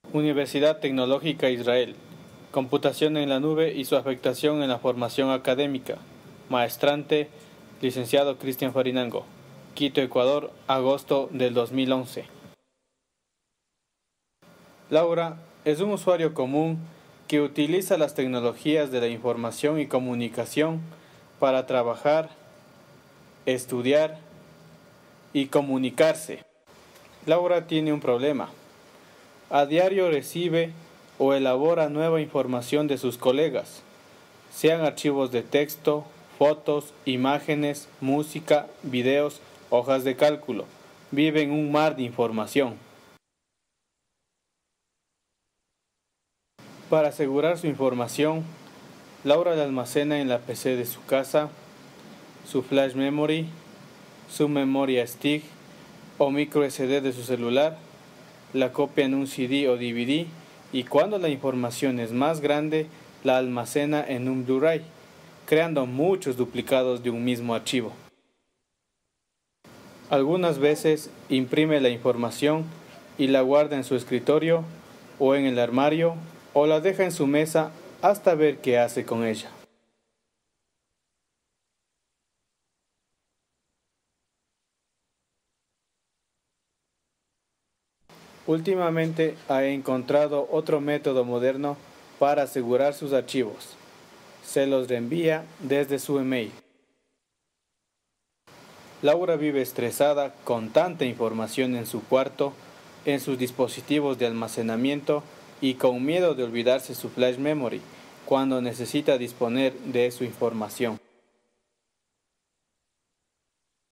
Universidad Tecnológica Israel. Computación en la nube y su afectación en la formación académica. Maestrante, licenciado Cristian Farinango. Quito, Ecuador, agosto del 2011. Laura es un usuario común que utiliza las tecnologías de la información y comunicación para trabajar, estudiar y comunicarse. Laura tiene un problema. A diario recibe o elabora nueva información de sus colegas, sean archivos de texto, fotos, imágenes, música, videos, hojas de cálculo. Vive en un mar de información. Para asegurar su información, Laura la almacena en la PC de su casa, su flash memory, su memoria stick o micro SD de su celular, la copia en un CD o DVD y cuando la información es más grande, la almacena en un Blu-ray, creando muchos duplicados de un mismo archivo. Algunas veces imprime la información y la guarda en su escritorio o en el armario o la deja en su mesa hasta ver qué hace con ella. Últimamente ha encontrado otro método moderno para asegurar sus archivos. Se los reenvía desde su email. Laura vive estresada con tanta información en su cuarto, en sus dispositivos de almacenamiento y con miedo de olvidarse su flash memory cuando necesita disponer de su información.